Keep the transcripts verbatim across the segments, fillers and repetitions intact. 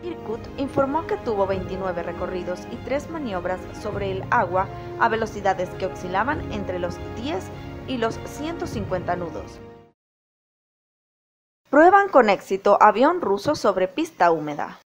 Irkut informó que tuvo veintinueve recorridos y tres maniobras sobre el agua a velocidades que oscilaban entre los diez y los ciento cincuenta nudos. Prueban con éxito avión ruso sobre pista húmeda.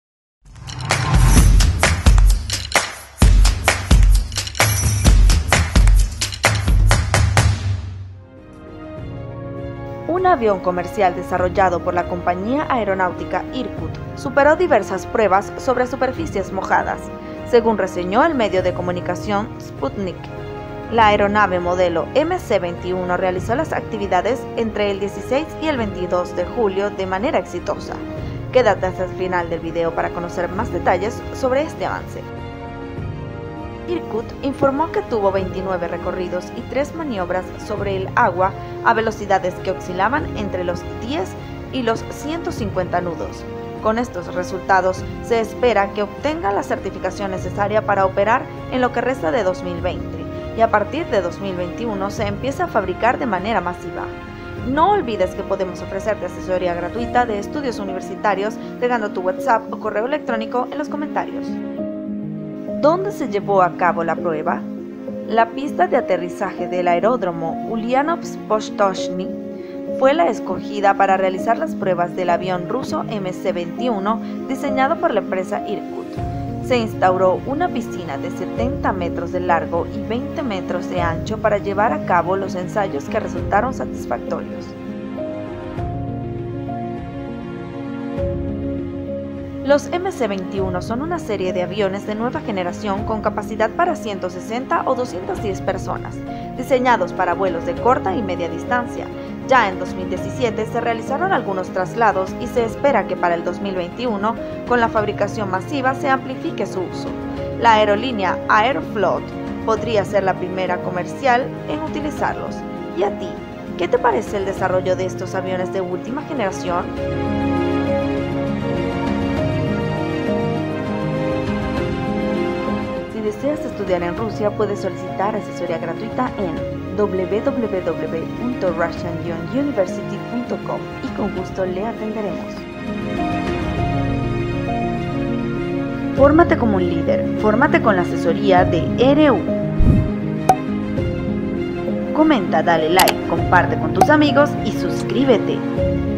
Un avión comercial desarrollado por la compañía aeronáutica Irkut superó diversas pruebas sobre superficies mojadas, según reseñó el medio de comunicación Sputnik. La aeronave modelo M C veintiuno realizó las actividades entre el dieciséis y el veintidós de julio de manera exitosa. Quédate hasta el final del video para conocer más detalles sobre este avance. Irkut informó que tuvo veintinueve recorridos y tres maniobras sobre el agua a velocidades que oscilaban entre los diez y los ciento cincuenta nudos. Con estos resultados, se espera que obtenga la certificación necesaria para operar en lo que resta de dos mil veinte y a partir de dos mil veintiuno se empieza a fabricar de manera masiva. No olvides que podemos ofrecerte asesoría gratuita de estudios universitarios dejando tu WhatsApp o correo electrónico en los comentarios. ¿Dónde se llevó a cabo la prueba? La pista de aterrizaje del aeródromo Ulyanovsk-Postochny fue la escogida para realizar las pruebas del avión ruso M C veintiuno diseñado por la empresa Irkut. Se instauró una piscina de setenta metros de largo y veinte metros de ancho para llevar a cabo los ensayos que resultaron satisfactorios. Los M C veintiuno son una serie de aviones de nueva generación con capacidad para ciento sesenta o doscientas diez personas, diseñados para vuelos de corta y media distancia. Ya en dos mil diecisiete se realizaron algunos traslados y se espera que para el dos mil veintiuno, con la fabricación masiva, se amplifique su uso. La aerolínea Aeroflot podría ser la primera comercial en utilizarlos. ¿Y a ti? ¿Qué te parece el desarrollo de estos aviones de última generación? Si deseas estudiar en Rusia, puedes solicitar asesoría gratuita en w w w punto russian university punto com y con gusto le atenderemos. Fórmate como un líder, fórmate con la asesoría de R U. Comenta, dale like, comparte con tus amigos y suscríbete.